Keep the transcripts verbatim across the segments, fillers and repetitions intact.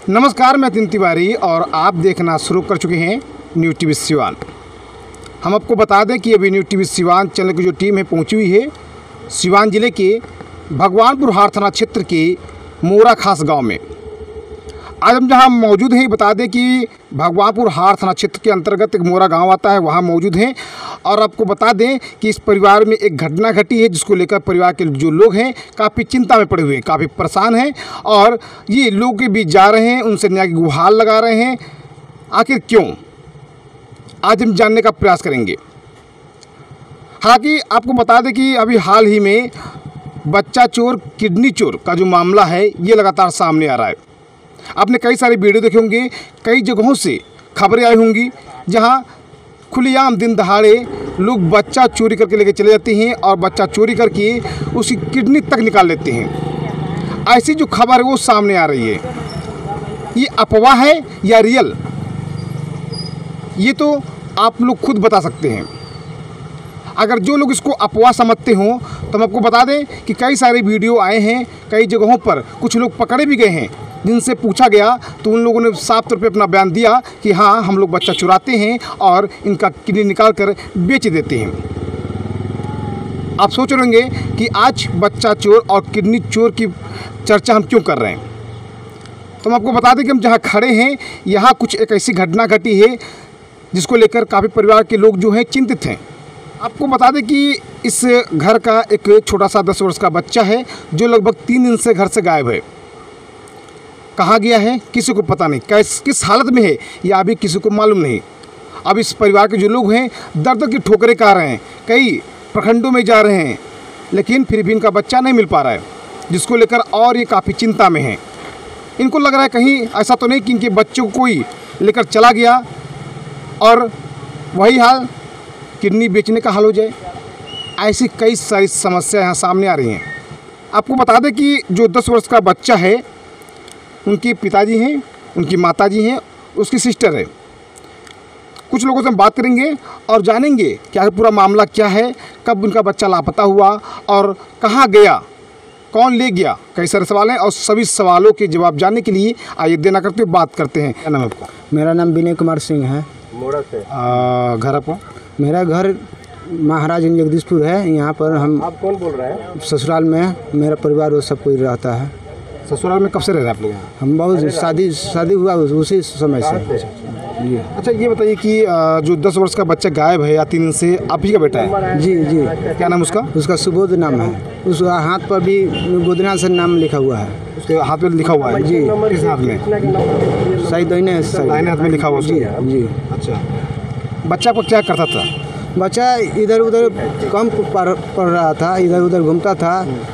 नमस्कार, मैं तीन तिवारी और आप देखना शुरू कर चुके हैं न्यूज़ टीवी सिवान। हम आपको बता दें कि अभी न्यूज़ टीवी सिवान चैनल की जो टीम है पहुंची हुई है सिवान जिले के भगवानपुर हार थाना क्षेत्र के मोरा खास गांव में। आज हम जहां मौजूद हैं बता दें कि भगवानपुर हार थाना क्षेत्र के अंतर्गत एक मोरा गांव आता है, वहां मौजूद हैं और आपको बता दें कि इस परिवार में एक घटना घटी है जिसको लेकर परिवार के जो लोग हैं काफ़ी चिंता में पड़े हुए हैं, काफ़ी परेशान हैं और ये लोगों के बीच जा रहे हैं, उनसे न्याय की गुहार लगा रहे हैं। आखिर क्यों, आज हम जानने का प्रयास करेंगे। हालांकि आपको बता दें कि अभी हाल ही में बच्चा चोर किडनी चोर का जो मामला है ये लगातार सामने आ रहा है। आपने कई सारे वीडियो देखे होंगे, कई जगहों से खबरें आई होंगी जहां खुलेआम दिन दहाड़े लोग बच्चा चोरी करके लेके चले जाते हैं और बच्चा चोरी करके उसकी किडनी तक निकाल लेते हैं। ऐसी जो खबर है वो सामने आ रही है। ये अफवाह है या रियल, ये तो आप लोग खुद बता सकते हैं। अगर जो लोग इसको अफवाह समझते हों तो हम आपको बता दें कि कई सारे वीडियो आए हैं, कई जगहों पर कुछ लोग पकड़े भी गए हैं जिनसे पूछा गया तो उन लोगों ने साफ तौर पे अपना बयान दिया कि हाँ, हम लोग बच्चा चुराते हैं और इनका किडनी निकाल कर बेच देते हैं। आप सोच रहे होंगे कि आज बच्चा चोर और किडनी चोर की चर्चा हम क्यों कर रहे हैं, तो हम आपको बता दें कि हम जहाँ खड़े हैं यहाँ कुछ एक ऐसी घटना घटी है जिसको लेकर काफ़ी परिवार के लोग जो हैं चिंतित हैं। आपको बता दें कि इस घर का एक छोटा सा दस वर्ष का बच्चा है जो लगभग तीन दिन से घर से गायब है। कहाँ गया है किसी को पता नहीं, किस किस हालत में है यह अभी किसी को मालूम नहीं। अब इस परिवार के जो लोग हैं दर दर की ठोकरें खा रहे हैं, कई प्रखंडों में जा रहे हैं, लेकिन फिर भी इनका बच्चा नहीं मिल पा रहा है, जिसको लेकर और ये काफ़ी चिंता में हैं। इनको लग रहा है कहीं ऐसा तो नहीं कि इनके बच्चों को कोई लेकर चला गया और वही हाल किडनी बेचने का हाल हो जाए। ऐसी कई सारी समस्या यहाँ सामने आ रही हैं। आपको बता दें कि जो दस वर्ष का बच्चा है उनके पिताजी हैं, उनकी माताजी हैं, उसकी सिस्टर है। कुछ लोगों से हम बात करेंगे और जानेंगे क्या पूरा मामला क्या है, कब उनका बच्चा लापता हुआ और कहाँ गया, कौन ले गया। कई सारे सवाल हैं और सभी सवालों के जवाब जानने के लिए आइए देना करते हुए बात करते हैं। क्या नाम है आपका? मेरा नाम विनय कुमार सिंह है। मोड़ा से आ, घर आपका? मेरा घर महाराज जगदीशपुर है। यहाँ पर हम आप कौन बोल रहे हैं? ससुराल में मेरा परिवार वो सब कोई रहता है। ससुराल में कब से रह रहे हैं आप लोग यहाँ? हम बहुत शादी शादी हुआ उसी समय से। जी अच्छा, ये बताइए कि जो दस वर्ष का बच्चा गायब है या तीन दिन से, आप ही का बेटा है? जी जी। क्या नाम उसका? उसका सुबोध नाम है। उसका हाथ पर भी गोदना से नाम लिखा हुआ है। उसके हाथ में लिखा हुआ है? जी। किस हाथ में? सही दाहिने दाहिने हाथ में लिखा हुआ? जी जी। अच्छा, बच्चा को क्या करता था? बच्चा इधर उधर कम पढ़ पढ़ रहा था, इधर उधर घूमता था।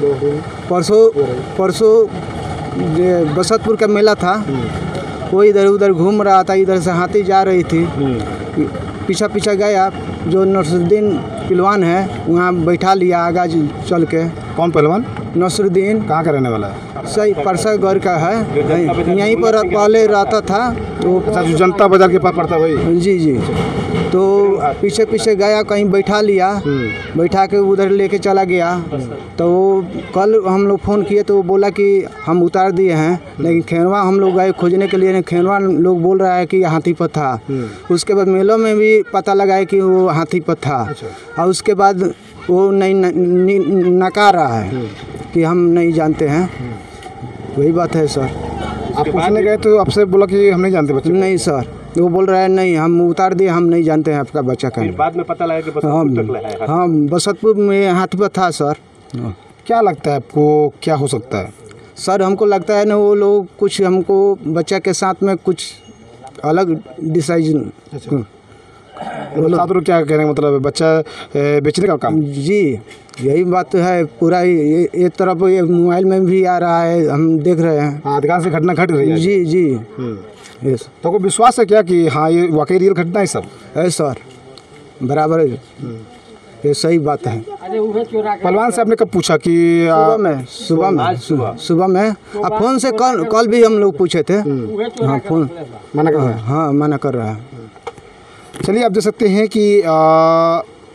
परसों परसों बसंतपुर का मेला था, वो इधर उधर घूम रहा था, इधर से हाथी जा रही थी, पीछा पीछा गया। जो नसरुद्दीन पहलवान है वहाँ बैठा लिया आगा चल के। कौन पहलवान? नसरुद्दीन। कहाँ का रहने वाला है? सही परसागढ़ का है, यहीं पर पहले रहता था। तो जो जनता बाजार के पास पड़ता है वही? जी जी। तो पीछे पीछे गया, कहीं बैठा लिया, बैठा के उधर लेके चला गया। तो कल हम लोग फ़ोन किए तो वो बोला कि हम उतार दिए हैं, लेकिन खेरवा हम लोग गए खोजने के लिए, खेरवा लोग बोल रहा है कि हाथी पर था। उसके बाद मेलों में भी पता लगाया कि वो हाथी पर था। और उसके बाद वो नहीं नकार रहा है कि हम नहीं जानते हैं। वही बात है सर। आप पूछने गए तो आपसे बोला कि हम नहीं जानते बच्चे? नहीं सर, वो बोल रहा है नहीं, हम उतार दिए, हम नहीं जानते हैं आपका बच्चा का। बाद में पता लगा कि बसंतपुर तक लाया है। हाँ, बसंतपुर में हाथी पर था सर। क्या लगता है आपको, क्या हो सकता है? सर हमको लगता है ना वो लोग कुछ हमको बच्चा के साथ में कुछ अलग डिसाइजन। मतलब क्या कह रहे हैं, मतलब बच्चा बेचने का काम? जी यही बात है। पूरा ये एक तरफ ये मोबाइल में भी आ रहा है, हम देख रहे हैं। हाँ, अधिकांश से घटना घट रही है। जी जी। यस। तो को विश्वास है क्या कि हाँ ये वाकई रियल घटना है? सब है सर, बराबर है, ये सही बात है। पहलवान से आपने कब पूछा कि? सुबह में सुबह में सुबह में अब फ़ोन से कल कल भी हम लोग पूछे थे। हाँ, फोन मना कर रहा है। हाँ, मना कर रहा है। चलिए, आप देख सकते हैं कि आ,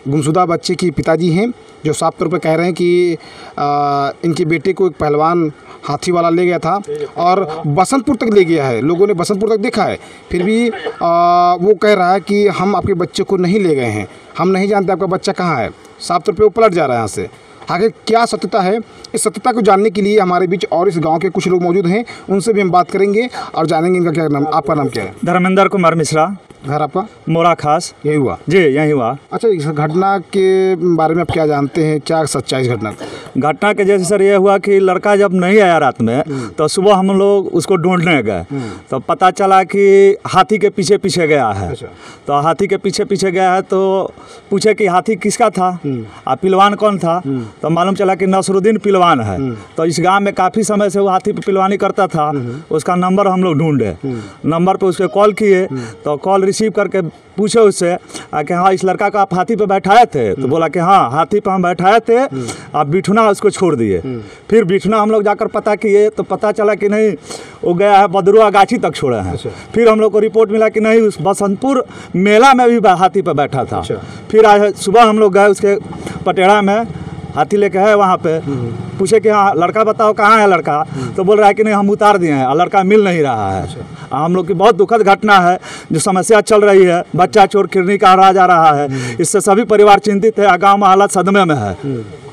गुमशुदा बच्चे की पिताजी हैं, जो साफ तौर पर कह रहे हैं कि आ, इनके बेटे को एक पहलवान हाथी वाला ले गया था और बसंतपुर तक ले गया है। लोगों ने बसंतपुर तक देखा है, फिर भी आ, वो कह रहा है कि हम आपके बच्चे को नहीं ले गए हैं, हम नहीं जानते आपका बच्चा कहाँ है। साफ तौर पे वो पलट जा रहा है यहाँ से। आगे क्या सत्यता है, इस सत्यता को जानने के लिए हमारे बीच और इस गांव के कुछ लोग मौजूद हैं, उनसे भी हम बात करेंगे और जानेंगे इनका क्या नाम। आपका नाम क्या है? धर्मेंद्र कुमार मिश्रा। घर आपका? मोरा खास। यही हुआ? जी यही हुआ। अच्छा, इस घटना के बारे में आप क्या जानते हैं, क्या सच्चाई इस घटना का? घटना के जैसे सर ये हुआ कि लड़का जब नहीं आया रात में तो सुबह हम लोग उसको ढूंढने गए तो पता चला कि हाथी के पीछे पीछे गया है। अच्छा। तो हाथी के पीछे पीछे गया है तो पूछे कि हाथी किसका था और पिलवान कौन था, तो मालूम चला कि नसरुद्दीन पिलवान है। तो इस गांव में काफ़ी समय से वो हाथी पे पिलवानी करता था। उसका नंबर हम लोग ढूंढे, नंबर पे उसके कॉल किए तो कॉल रिसीव करके पूछे उससे कि हाँ इस लड़का को आप हाथी पे बैठाए थे, तो बोला कि हाँ हाथी पे हम बैठाए थे, आप बिठुना उसको छोड़ दिए। फिर बिठुना हम लोग जाकर पता किए तो पता चला कि नहीं वो गया है बदरुआ गाछी तक छोड़े हैं। फिर हम लोग को रिपोर्ट मिला कि नहीं उस बसंतपुर मेला में भी हाथी पे बैठा था। फिर आज सुबह हम लोग गए उसके पटेड़ा में, हाथी लेके है वहाँ पे, पूछे कि हाँ लड़का बताओ कहाँ है लड़का, तो बोल रहा है कि नहीं हम उतार दिए हैं, लड़का मिल नहीं रहा है। हम लोग की बहुत दुखद घटना है, जो समस्या चल रही है, बच्चा चोर किरनी का रहा जा रहा है, इससे सभी परिवार चिंतित है, गाँव में हालत सदमे में है।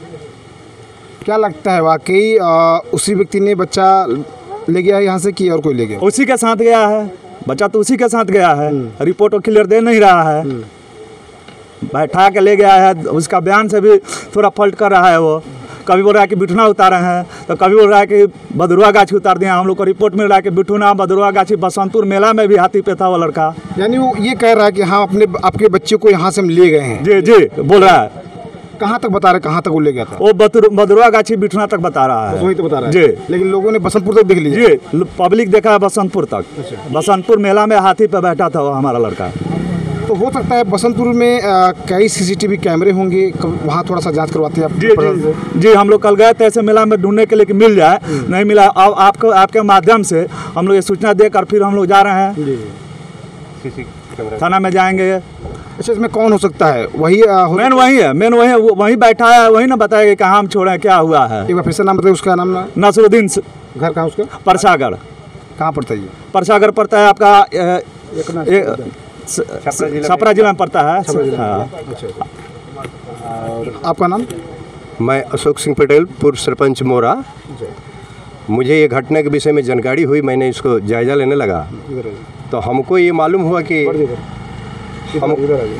क्या लगता है वाकई उसी व्यक्ति ने बच्चा ले गया है यहाँ से कि और कोई ले गया? उसी के साथ गया है, बच्चा तो उसी के साथ गया है। रिपोर्ट वो क्लियर दे नहीं रहा है, बैठा के ले गया है, उसका बयान से भी थोड़ा फॉल्ट कर रहा है। वो कभी बोल रहा है कि बिठुना उतारे हैं, तो कभी बोल रहा है कि बदरुआ गाछी उतार दिया। हम लोग को रिपोर्ट मिल रहा है कि बिठुना बदरुआ गाछी बसंतपुर मेला में भी हाथी पे था वो लड़का। यानी वो ये कह रहा है कि हाँ अपने आपके बच्चे को यहाँ से हम ले गए हैं? जी जी बोल रहा है। कहाँ तक बता रहे, कहाँ तक वो ले गया था? वो बदरुआ गाछी बिठुना तक बता रहा है। वही तो बता रहा है जी। लेकिन लोगों ने बसंतपुर तक देख लिया? जी पब्लिक देखा है बसंतपुर तक। बसंतपुर मेला में हाथी पे बैठा था वो हमारा लड़का। तो हो सकता है बसंतपुर में आ, कई सीसीटीवी कैमरे होंगे, वहाँ थोड़ा सा जांच करवाते हैं आप? जी जी जी हम लोग कल गए थे ऐसे मेला में ढूंढने के लिए कि मिल जाए, नहीं मिला। अब आपको आपके माध्यम से हम लोग ये सूचना देकर फिर हम लोग जा रहे हैं जी थाना में जाएंगे। अच्छा, इसमें कौन हो सकता है? वही मेन वही है, मेन वही वही बैठा है, वही ना बताएगा कि कहाँ हम छोड़े क्या हुआ है। एक बार फिर से नाम बताइए उसका नाम ना? नसरुद्दीन। घर कहाँ उसका? परसागढ़। कहाँ पड़ता है ये? परसागढ़ पड़ता है आपका छपरा जिला में पड़ता है। आपका नाम? मैं अशोक सिंह पटेल, पूर्व सरपंच मोरा। मुझे ये घटना के विषय में जानकारी हुई, मैंने इसको जायज़ा लेने लगा तो हमको ये मालूम हुआ कि हम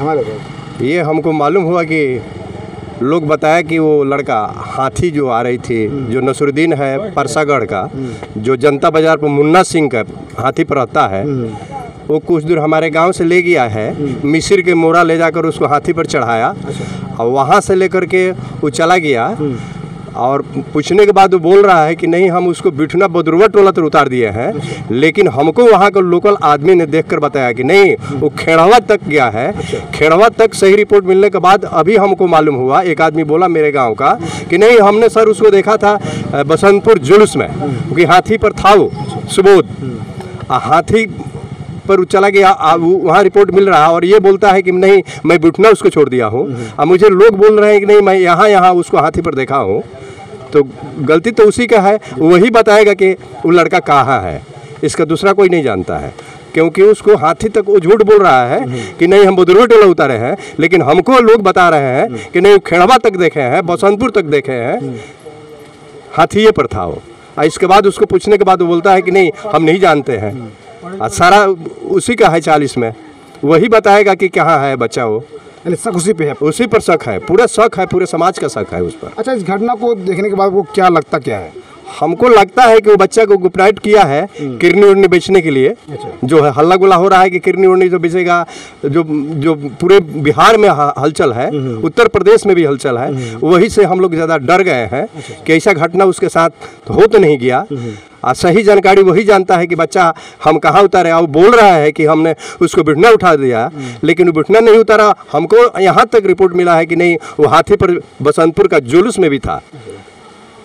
ये हमको मालूम हुआ कि लोग बताया कि वो लड़का हाथी जो आ रही थी, जो नसरुद्दीन है परसागढ़ का, जो जनता बाज़ार पर मुन्ना सिंह का हाथी पर रहता है, वो कुछ दूर हमारे गांव से ले गया है। मिसिर के मोरा ले जाकर उसको हाथी पर चढ़ाया और वहाँ से लेकर के वो चला गया। और पूछने के बाद वो बोल रहा है कि नहीं हम उसको बिठुना बदरुआ टोला तो उतार दिए हैं, लेकिन हमको वहाँ का लोकल आदमी ने देखकर बताया कि नहीं वो खेड़वा तक गया है। खेड़वा तक सही रिपोर्ट मिलने के बाद अभी हमको मालूम हुआ, एक आदमी बोला मेरे गांव का कि नहीं हमने सर उसको देखा था बसंतपुर जुलूस में, क्योंकि हाथी पर था वो सुबोध, हाथी पर चला गया। वहाँ रिपोर्ट मिल रहा है और ये बोलता है कि नहीं मैं बिठुना उसको छोड़ दिया हूँ। अब मुझे लोग बोल रहे हैं कि नहीं मैं यहाँ यहाँ उसको हाथी पर देखा हूँ, तो गलती तो उसी का है, वही बताएगा कि वो लड़का कहाँ है, इसका दूसरा कोई नहीं जानता है। क्योंकि उसको हाथी तक वो झूठ बोल रहा है कि नहीं हम बदरुआ टोला उतारे हैं, लेकिन हमको लोग बता रहे हैं कि नहीं खेड़वा तक देखे हैं, बसंतपुर तक देखे हैं, हाथी पर था वो। इसके बाद उसको पूछने के बाद वो बोलता है कि नहीं हम नहीं जानते हैं, सारा उसी का है चालीस में, वही बताएगा कि कहाँ है बच्चा। वो शक उसी पे है, उसी पर शक है, पूरा शक है, पूरे समाज का शक है उस पर। अच्छा, इस घटना को देखने के बाद वो क्या लगता क्या है? हमको लगता है कि वो बच्चा को गुपनाइट किया है किरनी उड़नी बेचने के लिए। जो है हल्ला गुला हो रहा है कि किरनी उड़नी जो बेचेगा, जो जो पूरे बिहार में हलचल है, उत्तर प्रदेश में भी हलचल है, वही से हम लोग ज़्यादा डर गए हैं कि ऐसा घटना उसके साथ हो तो नहीं गया। आ सही जानकारी वही जानता है कि बच्चा हम कहाँ उतारे। वो बोल रहा है कि हमने उसको बिठुना उठा दिया, लेकिन वो बिठुना नहीं उतारा। हमको यहाँ तक रिपोर्ट मिला है कि नहीं वो हाथी पर बसंतपुर का जुलूस में भी था।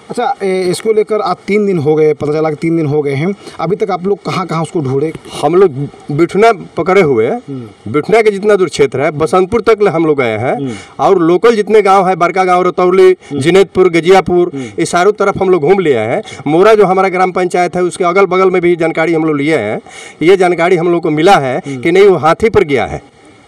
अच्छा, ए, इसको लेकर आज तीन दिन हो गए, पता चला कि तीन दिन हो गए हैं, अभी तक आप लोग कहाँ कहाँ उसको ढूंढे? हम लोग बिठना पकड़े हुए हैं, बिठना के जितना दूर क्षेत्र है बसंतपुर तक हम लोग गए हैं, और लोकल जितने गांव है, बड़का गांव, रतौली, जिनेतपुर, गजियापुर, इस चारों तरफ हम लोग घूम लिए हैं। मोरा जो हमारा ग्राम पंचायत है उसके अगल बगल में भी जानकारी हम लोग लिए हैं। ये जानकारी हम लोग को मिला है कि नहीं वो हाथी पर गया है।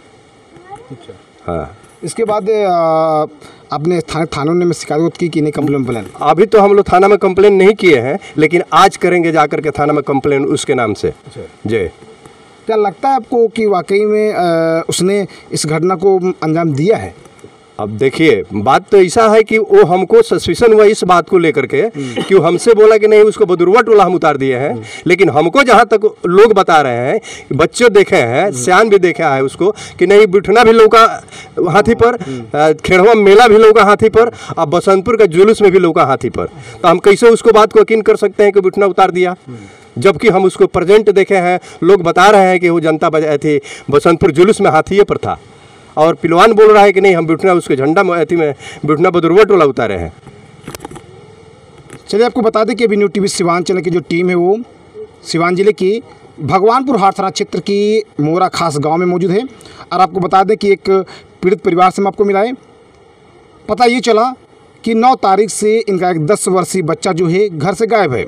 हाँ, इसके बाद आ, आपने थाने थानों ने में शिकायत की कि नहीं, कंप्लेन प्लान? अभी तो हम लोग थाना में कंप्लेन नहीं किए हैं, लेकिन आज करेंगे जाकर के थाना में कंप्लेन उसके नाम से। जय, क्या लगता है आपको कि वाकई में आ, उसने इस घटना को अंजाम दिया है? अब देखिए, बात तो ऐसा है कि वो हमको सस्पिशन हुआ इस बात को लेकर के कि वो हमसे बोला कि नहीं उसको बदुरवा टोला हम उतार दिए हैं, लेकिन हमको जहाँ तक लोग बता रहे हैं, बच्चे देखे हैं, सियान भी देखा है उसको कि नहीं बिठना भी लौका हाथी पर, खेड़वा मेला भी लौका हाथी पर, और बसंतपुर का जुलूस में भी लौका हाथी पर। तो हम कैसे उसको बात को यकीन कर सकते हैं कि बिठना उतार दिया, जबकि हम उसको प्रेजेंट देखे हैं, लोग बता रहे हैं कि वो जनता बजाई थी बसंतपुर जुलूस में हाथी पर था, और पिलवान बोल रहा है कि नहीं हम बिठना उसके झंडा अथी में बिठना बदुरवा टोला उतारे हैं। चलिए, आपको बता दें कि अभी न्यू टीवी सिवान चैनल की जो टीम है वो सिवान जिले की भगवानपुर हाट थाना क्षेत्र की मोरा खास गांव में मौजूद है, और आपको बता दें कि एक पीड़ित परिवार से हम आपको मिलाए। पता ये चला कि नौ तारीख से इनका एक दस वर्षीय बच्चा जो है घर से गायब है।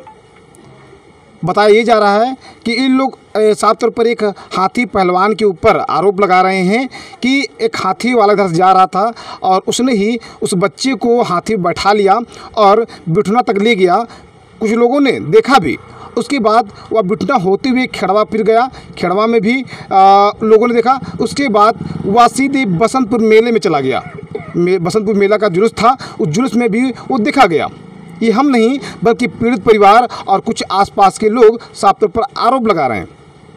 बताया ये जा रहा है कि इन लोग साफ तौर पर एक हाथी पहलवान के ऊपर आरोप लगा रहे हैं कि एक हाथी वाला घर से जा रहा था और उसने ही उस बच्चे को हाथी बैठा लिया और बिठना तक ले गया। कुछ लोगों ने देखा भी, उसके बाद वह बिठना होते हुए खेड़वा फिर गया, खेड़वा में भी आ, लोगों ने देखा। उसके बाद वह सीधे बसंतपुर मेले में चला गया। मे, बसंतपुर मेला का जुलूस था, उस जुलूस में भी वो देखा गया। ये हम नहीं बल्कि पीड़ित परिवार और कुछ आसपास के लोग साफ तौर पर आरोप लगा रहे हैं।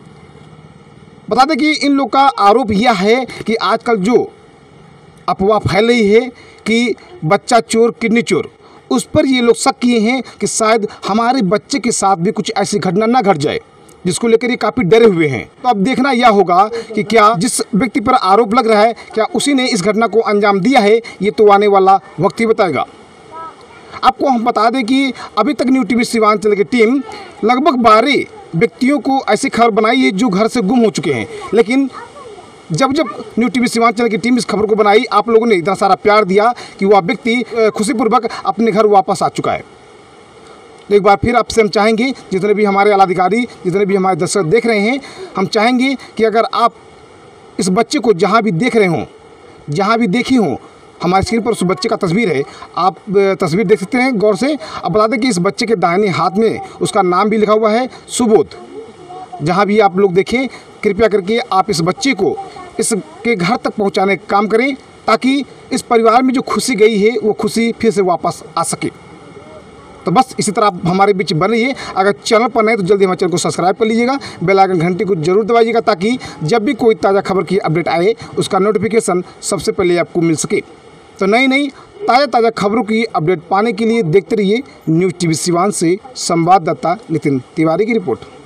बता दें कि इन लोग का आरोप यह है कि आजकल जो अफवाह फैल रही है कि बच्चा चोर किडनी चोर, उस पर ये लोग शक किए हैं कि शायद हमारे बच्चे के साथ भी कुछ ऐसी घटना ना घट जाए, जिसको लेकर ये काफ़ी डरे हुए हैं। तो अब देखना यह होगा कि क्या जिस व्यक्ति पर आरोप लग रहा है क्या उसी ने इस घटना को अंजाम दिया है, ये तो आने वाला वक्त ही बताएगा। आपको हम बता दें कि अभी तक न्यू टीवी सिवान चैनल की टीम लगभग बारह व्यक्तियों को ऐसी खबर बनाई है जो घर से गुम हो चुके हैं, लेकिन जब जब न्यू टीवी सिवान चैनल की टीम इस खबर को बनाई, आप लोगों ने इतना सारा प्यार दिया कि वह व्यक्ति खुशीपूर्वक अपने घर वापस आ चुका है। तो एक बार फिर आपसे हम चाहेंगे, जितने भी हमारे आला अधिकारी, जितने भी हमारे दर्शक देख रहे हैं, हम चाहेंगे कि अगर आप इस बच्चे को जहाँ भी देख रहे हों, जहाँ भी देखी हों, हमारे स्क्रीन पर उस बच्चे का तस्वीर है, आप तस्वीर देख सकते हैं गौर से। अब बता दें कि इस बच्चे के दाहिने हाथ में उसका नाम भी लिखा हुआ है सुबोध। जहां भी आप लोग देखें, कृपया करके आप इस बच्चे को इसके घर तक पहुंचाने का काम करें, ताकि इस परिवार में जो खुशी गई है वो खुशी फिर से वापस आ सके। तो बस इसी तरह आप हमारे बीच बन रहिए। अगर चैनल पर नहीं तो जल्दी हमारे चैनल को सब्सक्राइब कर लीजिएगा, बेल आइकन घंटी को जरूर दबाइएगा, ताकि जब भी कोई ताज़ा खबर की अपडेट आए उसका नोटिफिकेशन सबसे पहले आपको मिल सके। तो नई नई ताज़ा ताज़ा खबरों की अपडेट पाने के लिए देखते रहिए न्यूज़ टीवी सिवान से संवाददाता नितिन तिवारी की रिपोर्ट।